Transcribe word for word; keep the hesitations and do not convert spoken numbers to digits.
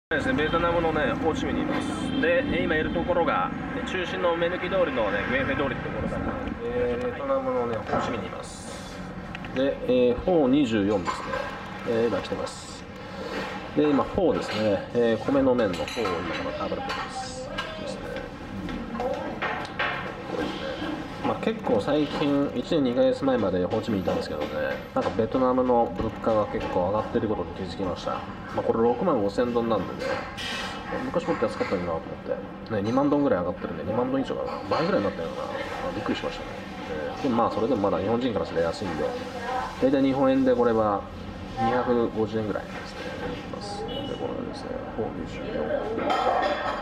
ですね、ベトナムのね、ホーチミンにいます。で、今いるところが、中心の目抜き通りのね、グエンフェ通りってところから、えー、ベトナムのね、ホーチミンにいます。で、えー、フォーにじゅうよんですね。えー、今来てます。で、今、フォーですね、えー、米の麺のフォーを今から食べてます。ですね。これですね。まあ、結構最近、いちねんにかげつまえまでホーチミンにいたんですけどね、なんかベトナムの物価が結構上がってることに気づきました。まあ、これろくまんごせんドンなんでね、昔もっと安かったのになと思って、ね、にまんドンぐらい上がってるんで、にまんドン以上かな、倍ぐらいになったよな、まあ、びっくりしましたね。えー、でもまあ、それでもまだ日本人からすれば安いんで、大体日本円でこれはにひゃくごじゅうえんぐらいですね、います。で、これですね、フォーにじゅうよん。